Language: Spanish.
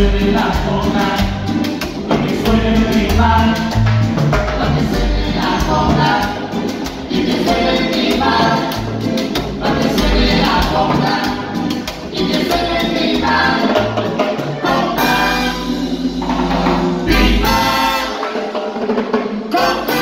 suene la conga, y que suene el timbal, pa' que suene la conga, y que suene el timbal, pa' que suene la conga, y que suene el timbal, conga, timbal, conga.